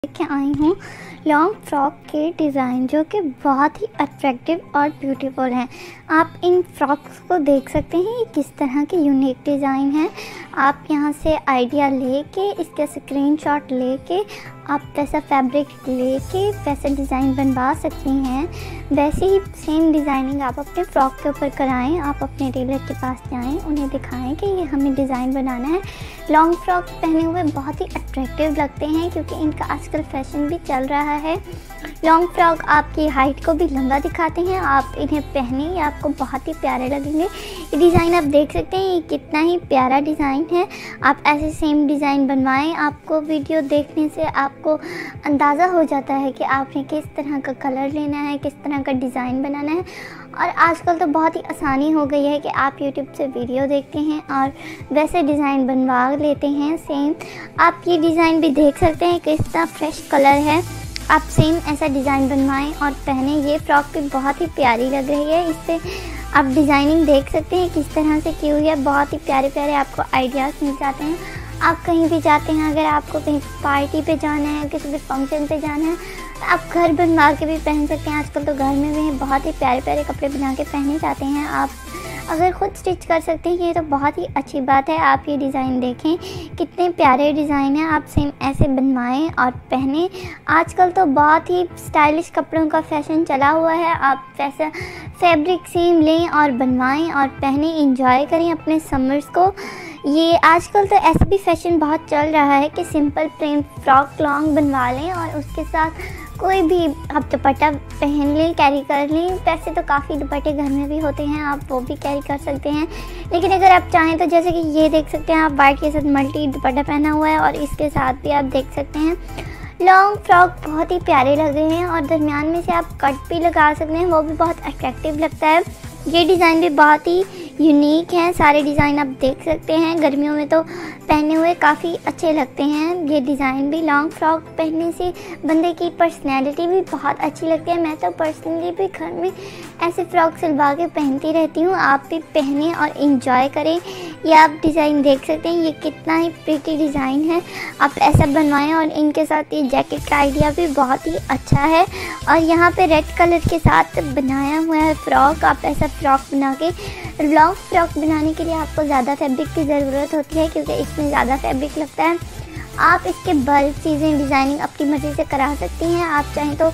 लेके आई हूँ long frock के डिज़ाइन जो कि बहुत ही अट्रैक्टिव और ब्यूटीफुल हैं। आप इन फ्रॉक्स को देख सकते हैं, ये किस तरह के यूनिक डिज़ाइन है। आप यहाँ से आइडिया लेके इसके स्क्रीनशॉट लेके आप वैसा फैब्रिक लेके वैसे डिज़ाइन बनवा सकती हैं। वैसे ही सेम डिज़ाइनिंग आप अपने फ्रॉक के ऊपर कराएं। आप अपने टेलर के पास जाएं, उन्हें दिखाएं कि ये हमें डिज़ाइन बनाना है। लॉन्ग फ्रॉक पहने हुए बहुत ही अट्रैक्टिव लगते हैं क्योंकि इनका आजकल फैशन भी चल रहा है। लॉन्ग फ्रॉक आपकी हाइट को भी लंबा दिखाते हैं। आप इन्हें पहने ये आपको बहुत ही प्यारे लगेंगे। ये डिज़ाइन आप देख सकते हैं, ये कितना ही प्यारा डिज़ाइन है। आप ऐसे सेम डिज़ाइन बनवाएं। आपको वीडियो देखने से आपको अंदाज़ा हो जाता है कि आपने किस तरह का कलर लेना है, किस तरह का डिज़ाइन बनाना है। और आजकल तो बहुत ही आसानी हो गई है कि आप YouTube से वीडियो देखते हैं और वैसे डिज़ाइन बनवा लेते हैं सेम। आप ये डिज़ाइन भी देख सकते हैं कितना फ्रेश कलर है। आप सेम ऐसा डिज़ाइन बनवाएं और पहने। ये फ्रॉक भी बहुत ही प्यारी लग रही है। इससे आप डिज़ाइनिंग देख सकते हैं किस तरह से की हुई है। बहुत ही प्यारे प्यारे आपको आइडियाज़ मिल जाते हैं। आप कहीं भी जाते हैं, अगर आपको कहीं पार्टी पे जाना है, किसी भी फंक्शन पे जाना है, आप घर बनवा के भी पहन सकते हैं। आजकल तो घर में भी बहुत ही प्यारे प्यारे कपड़े बना के पहने जाते हैं। आप अगर ख़ुद स्टिच कर सकते हैं ये तो बहुत ही अच्छी बात है। आप ये डिज़ाइन देखें, कितने प्यारे डिज़ाइन हैं। आप सेम ऐसे बनवाएं और पहने। आजकल तो बहुत ही स्टाइलिश कपड़ों का फैशन चला हुआ है। आप वैसा फैब्रिक सेम लें और बनवाएं और पहने, इंजॉय करें अपने समर्स को। ये आजकल तो ऐसा भी फैशन बहुत चल रहा है कि सिंपल प्लेन फ्रॉक लॉन्ग बनवा लें और उसके साथ कोई भी आप दुपट्टा पहन लें, कैरी कर लें। वैसे तो काफ़ी दुपट्टे घर में भी होते हैं, आप वो भी कैरी कर सकते हैं। लेकिन अगर आप चाहें तो जैसे कि ये देख सकते हैं, आप वाइट के साथ मल्टी दुपट्टा पहना हुआ है और इसके साथ भी आप देख सकते हैं। लॉन्ग फ्रॉक बहुत ही प्यारे लग रहे हैं और दरमियान में से आप कट भी लगा सकते हैं, वो भी बहुत अट्रैक्टिव लगता है। ये डिज़ाइन भी बहुत ही यूनिक हैं। सारे डिज़ाइन आप देख सकते हैं। गर्मियों में तो पहने हुए काफ़ी अच्छे लगते हैं। ये डिज़ाइन भी लॉन्ग फ्रॉक पहनने से बंदे की पर्सनैलिटी भी बहुत अच्छी लगती है। मैं तो पर्सनली भी घर में ऐसे फ्रॉक सिलवा के पहनती रहती हूँ। आप भी पहने और इंजॉय करें। ये आप डिज़ाइन देख सकते हैं, ये कितना ही प्रिटी डिज़ाइन है। आप ऐसा बनवाएं और इनके साथ ये जैकेट का आइडिया भी बहुत ही अच्छा है। और यहाँ पे रेड कलर के साथ बनाया हुआ है फ्रॉक। आप ऐसा फ्रॉक बना के, लॉन्ग फ्रॉक बनाने के लिए आपको ज़्यादा फैब्रिक की ज़रूरत होती है क्योंकि इसमें ज़्यादा फैब्रिक लगता है। आप इसके बल चीज़ें डिज़ाइनिंग अपनी मर्ज़ी से करा सकती हैं। आप चाहें तो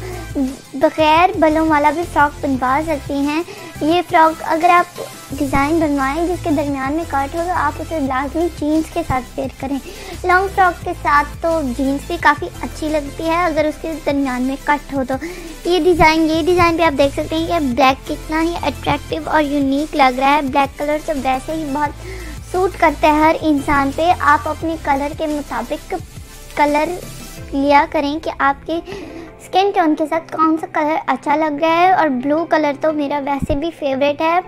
बग़ैर बलों वाला भी फ़्रॉक बनवा सकती हैं। ये फ़्रॉक अगर आप डिज़ाइन बनवाएं जिसके दरमियान में कट हो तो आप उसे लाजमी जीन्स के साथ वेयर करें। लॉन्ग फ्रॉक के साथ तो जीन्स भी काफ़ी अच्छी लगती है अगर उसके दरमियान में कट हो तो। ये डिज़ाइन भी आप देख सकते हैं कि ब्लैक कितना ही अट्रैक्टिव और यूनिक लग रहा है। ब्लैक कलर तो वैसे ही बहुत सूट करता है हर इंसान पे। आप अपने कलर के मुताबिक कलर लिया करें कि आपके स्किन टोन के साथ कौन सा कलर अच्छा लग रहा है। और ब्लू कलर तो मेरा वैसे भी फेवरेट है।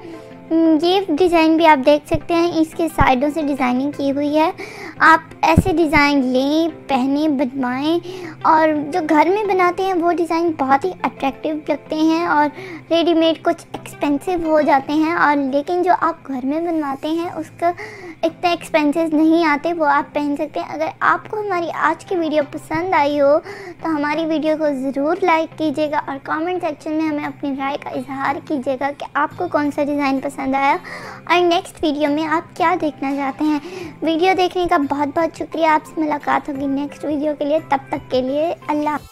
ये डिज़ाइन भी आप देख सकते हैं, इसके साइडों से डिज़ाइनिंग की हुई है। आप ऐसे डिज़ाइन लें, पहने, बनवाएं। और जो घर में बनाते हैं वो डिज़ाइन बहुत ही अट्रैक्टिव लगते हैं और रेडीमेड कुछ एक्सपेंसिव हो जाते हैं। और लेकिन जो आप घर में बनवाते हैं उसका इतने एक्सपेंसेस नहीं आते, वो आप पहन सकते हैं। अगर आपको हमारी आज की वीडियो पसंद आई हो तो हमारी वीडियो को ज़रूर लाइक कीजिएगा और कमेंट सेक्शन में हमें अपनी राय का इजहार कीजिएगा कि आपको कौन सा डिज़ाइन पसंद आया और नेक्स्ट वीडियो में आप क्या देखना चाहते हैं। वीडियो देखने का बहुत बहुत शुक्रिया। आपसे मुलाकात होगी नेक्स्ट वीडियो के लिए। तब तक के लिए अल्लाह।